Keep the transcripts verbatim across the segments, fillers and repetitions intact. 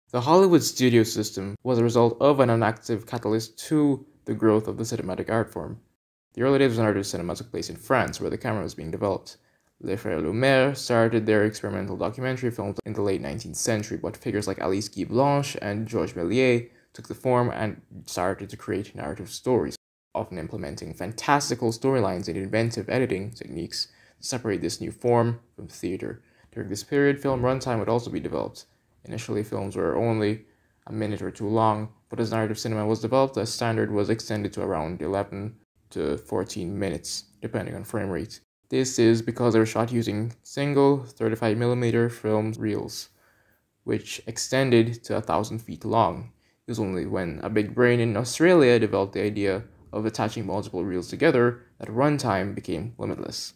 The Hollywood studio system was a result of an inactive catalyst to the growth of the cinematic art form. The early days of narrative cinema took place in France, where the camera was being developed. Les Frères Lumière started their experimental documentary films in the late nineteenth century, but figures like Alice Guy Blanche and Georges Méliès took the form and started to create narrative stories, often implementing fantastical storylines and inventive editing techniques to separate this new form from theater. During this period, film runtime would also be developed. Initially, films were only a minute or two long, but as narrative cinema was developed, the standard was extended to around eleven to fourteen minutes, depending on frame rate. This is because they were shot using single thirty-five millimeter film reels, which extended to a thousand feet long. It was only when a big brain in Australia developed the idea of attaching multiple reels together that runtime became limitless.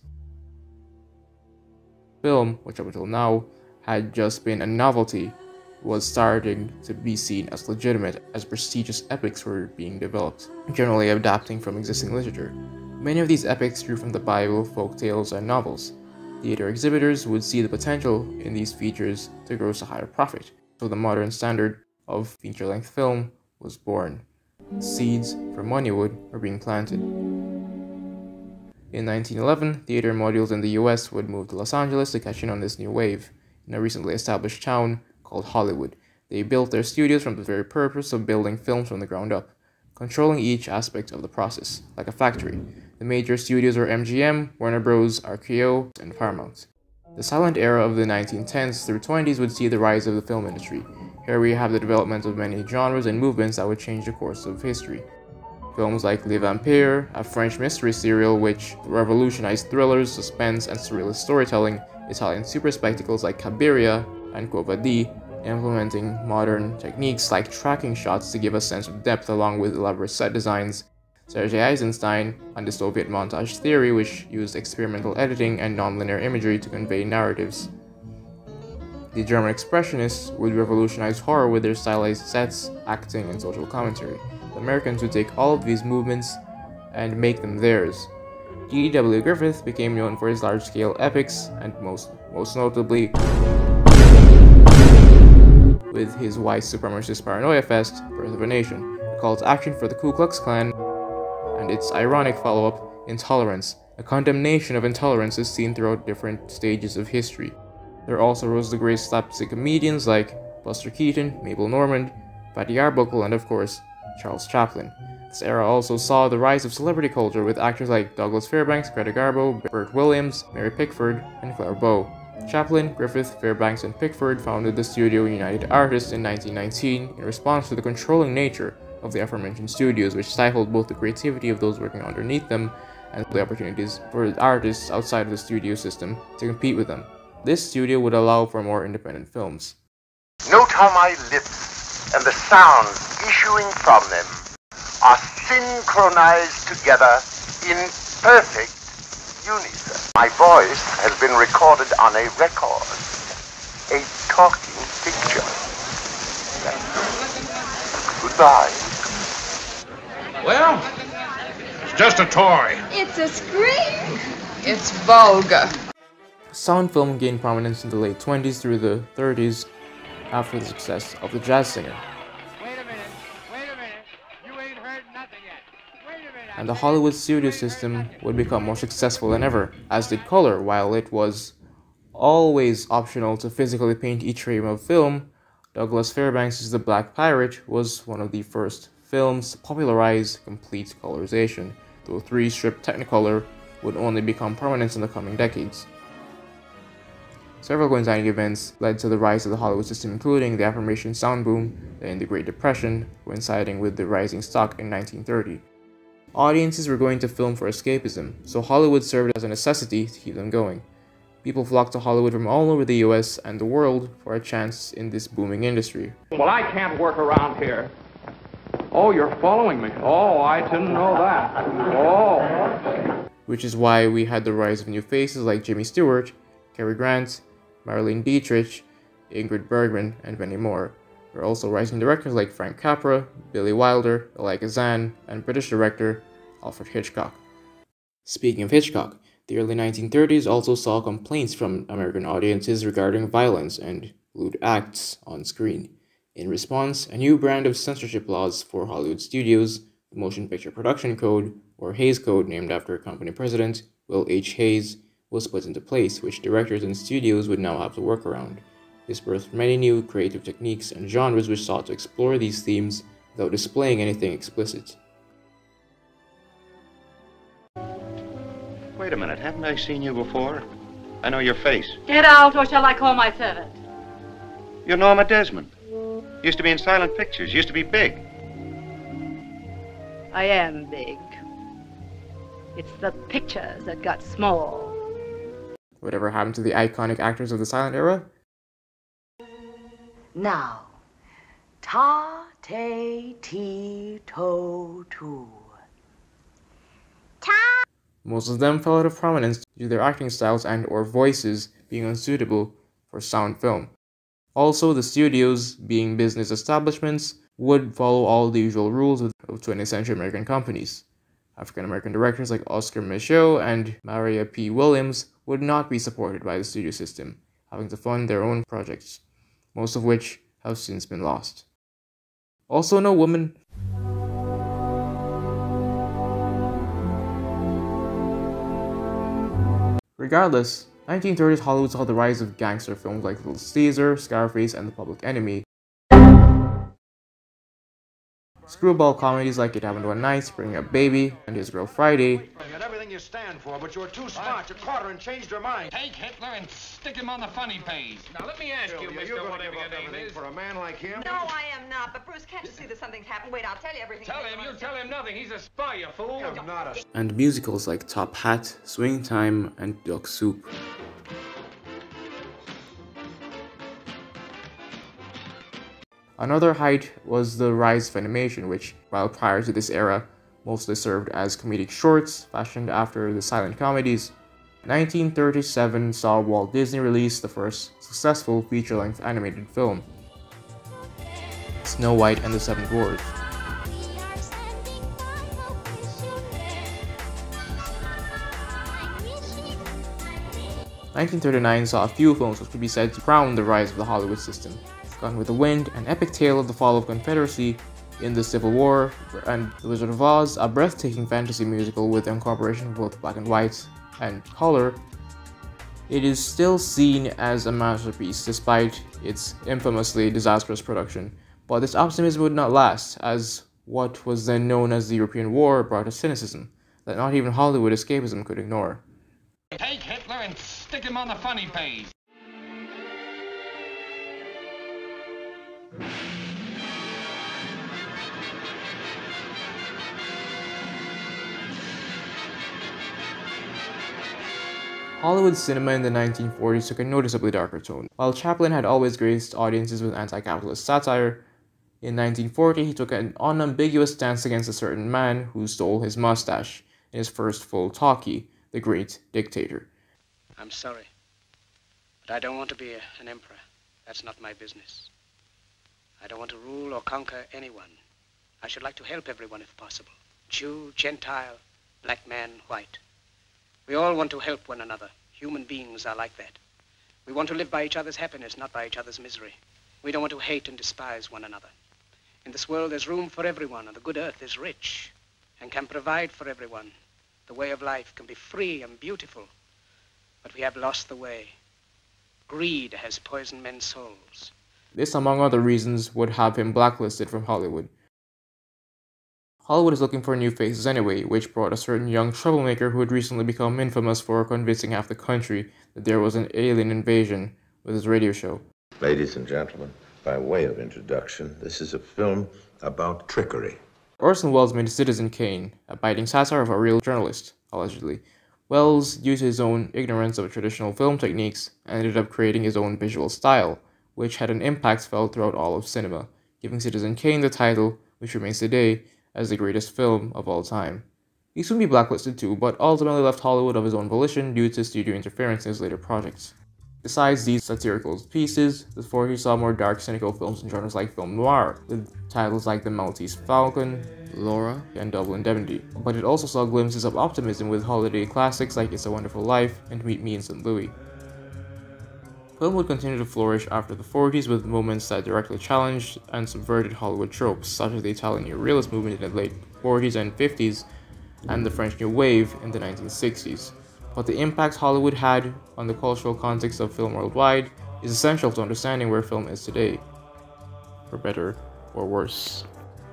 Film, which up until now had just been a novelty, was starting to be seen as legitimate as prestigious epics were being developed, generally adapting from existing literature. Many of these epics drew from the Bible, folk tales, and novels. Theater exhibitors would see the potential in these features to gross a higher profit, so the modern standard of feature-length film was born. Seeds for Moneywood were being planted. In nineteen eleven, theater modules in the U S would move to Los Angeles to catch in on this new wave. In a recently established town called Hollywood, they built their studios from the very purpose of building films from the ground up, controlling each aspect of the process, like a factory. The major studios were M G M, Warner Bros., R K O, and Paramount. The silent era of the nineteen tens through twenties would see the rise of the film industry. Here we have the development of many genres and movements that would change the course of history. Films like Les Vampires, a French mystery serial which revolutionized thrillers, suspense, and surrealist storytelling, Italian super spectacles like Cabiria and Quo Vadì, implementing modern techniques like tracking shots to give a sense of depth along with elaborate set designs, Sergei Eisenstein and the Soviet montage theory, which used experimental editing and nonlinear imagery to convey narratives. The German Expressionists would revolutionize horror with their stylized sets, acting, and social commentary. The Americans would take all of these movements and make them theirs. G W Griffith became known for his large-scale epics, and most, most notably with his white supremacist paranoia fest, Birth of a Nation, a call to action for the Ku Klux Klan, and its ironic follow-up, Intolerance. A condemnation of intolerance is seen throughout different stages of history. There also rose the great slapstick comedians like Buster Keaton, Mabel Normand, Fatty Arbuckle, and of course, Charles Chaplin. This era also saw the rise of celebrity culture with actors like Douglas Fairbanks, Greta Garbo, Burt Williams, Mary Pickford, and Claire Bow. Chaplin, Griffith, Fairbanks, and Pickford founded the studio United Artists in nineteen nineteen in response to the controlling nature of the aforementioned studios, which stifled both the creativity of those working underneath them and the opportunities for artists outside of the studio system to compete with them. This studio would allow for more independent films. Note how my lips and the sounds issuing from them are synchronized together in perfect unison. My voice has been recorded on a record, a talking picture. Goodbye. Well, it's just a toy. It's a scream. It's vulgar. Sound film gained prominence in the late twenties through the thirties after the success of The Jazz Singer. Wait a minute, wait a minute, you ain't heard nothing yet. Wait a minute. And the Hollywood studio system would become more successful than ever, as did color. While it was always optional to physically paint each frame of film, Douglas Fairbanks' The Black Pirate was one of the first films to popularize complete colorization, though three-strip Technicolor would only become prominent in the coming decades. Several coinciding events led to the rise of the Hollywood system, including the affirmation sound boom and the Great Depression, coinciding with the rising stock in nineteen thirty. Audiences were going to film for escapism, so Hollywood served as a necessity to keep them going. People flocked to Hollywood from all over the U S and the world for a chance in this booming industry. Well, I can't work around here. Oh, you're following me. Oh, I didn't know that. Oh. Which is why we had the rise of new faces like Jimmy Stewart, Cary Grant, Marlene Dietrich, Ingrid Bergman, and many more. There are also rising directors like Frank Capra, Billy Wilder, Elia Kazan, and British director Alfred Hitchcock. Speaking of Hitchcock, the early nineteen thirties also saw complaints from American audiences regarding violence and lewd acts on screen. In response, a new brand of censorship laws for Hollywood studios, the Motion Picture Production Code, or Hays Code named after company president Will H. Hays, was put into place, which directors and studios would now have to work around. This birthed many new creative techniques and genres which sought to explore these themes without displaying anything explicit. Wait a minute, haven't I seen you before? I know your face. Get out, or shall I call my servant? You're Norma Desmond. Used to be in silent pictures, used to be big. I am big. It's the pictures that got small. Whatever happened to the iconic actors of the silent era? Now, ta, te, ti, to, tu. Ta. Most of them fell out of prominence due to their acting styles and or voices being unsuitable for sound film. Also, the studios, being business establishments, would follow all the usual rules of twentieth century American companies. African-American directors like Oscar Micheaux and Maria P. Williams would not be supported by the studio system, having to fund their own projects, most of which have since been lost. Also, no woman. Regardless, nineteen thirties Hollywood saw the rise of gangster films like Little Caesar, Scarface, and The Public Enemy. Screwball comedies like It Happened One Night, Bringing Up Baby, and His Girl Friday. You got everything you stand for, but you're too smart. You caught her and changed her mind. Take Hitler and stick him on the funny page. Now let me ask you, Sylvia, Mister you're gonna Whatever give your up name everything is. for a man like him? No, I am not. But Bruce, can't you see that something's happened? Wait, I'll tell you everything. Tell him, you tell him nothing. He's a spy, you fool. I'm not a... And musicals like Top Hat, Swing Time, and Duck Soup. Another height was the rise of animation, which, while prior to this era, mostly served as comedic shorts fashioned after the silent comedies. nineteen thirty-seven saw Walt Disney release the first successful feature-length animated film, Snow White and the Seven Dwarfs. nineteen thirty-nine saw a few films which could be said to crown the rise of the Hollywood system. Gone with the Wind, an epic tale of the fall of Confederacy in the Civil War, and The Wizard of Oz, a breathtaking fantasy musical with the incorporation of both black and white and color. It is still seen as a masterpiece despite its infamously disastrous production, but this optimism would not last, as what was then known as the European War brought a cynicism that not even Hollywood escapism could ignore. Take Hitler and stick him on the funny page. Hollywood cinema in the nineteen forties took a noticeably darker tone. While Chaplin had always graced audiences with anti-capitalist satire, in nineteen forty he took an unambiguous stance against a certain man who stole his mustache in his first full talkie, The Great Dictator. I'm sorry, but I don't want to be a, an emperor. That's not my business. I don't want to rule or conquer anyone. I should like to help everyone if possible. Jew, Gentile, black man, white. We all want to help one another. Human beings are like that. We want to live by each other's happiness, not by each other's misery. We don't want to hate and despise one another. In this world, there's room for everyone, and the good earth is rich and can provide for everyone. The way of life can be free and beautiful, but we have lost the way. Greed has poisoned men's souls. This, among other reasons, would have him blacklisted from Hollywood. Hollywood is looking for new faces anyway, which brought a certain young troublemaker who had recently become infamous for convincing half the country that there was an alien invasion with his radio show. Ladies and gentlemen, by way of introduction, this is a film about trickery. Orson Welles made Citizen Kane, a biting satire of a real journalist, allegedly. Welles, due to his own ignorance of traditional film techniques, ended up creating his own visual style, which had an impact felt throughout all of cinema, giving Citizen Kane the title, which remains today, as the greatest film of all time. He soon be blacklisted too, but ultimately left Hollywood of his own volition due to studio interference in his later projects. Besides these satirical pieces, the forties saw more dark, cynical films in genres like film noir, with titles like The Maltese Falcon, Laura, and Double Indemnity. But it also saw glimpses of optimism with holiday classics like It's a Wonderful Life and Meet Me in Saint Louis. Film would continue to flourish after the forties with movements that directly challenged and subverted Hollywood tropes, such as the Italian New Realist movement in the late forties and fifties and the French New Wave in the nineteen sixties. But the impact Hollywood had on the cultural context of film worldwide is essential to understanding where film is today, for better or worse.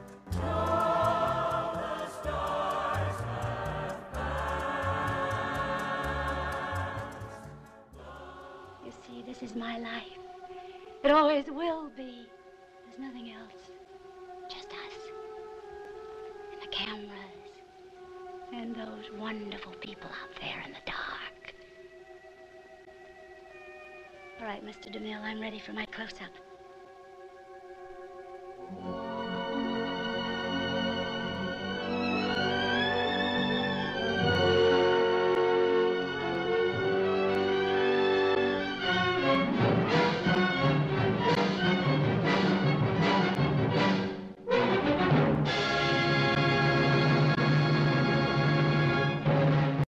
You see, this is my life. It always will be. There's nothing else. Just us. And the cameras. And those wonderful people out there in the dark. All right, Mister DeMille, I'm ready for my close-up.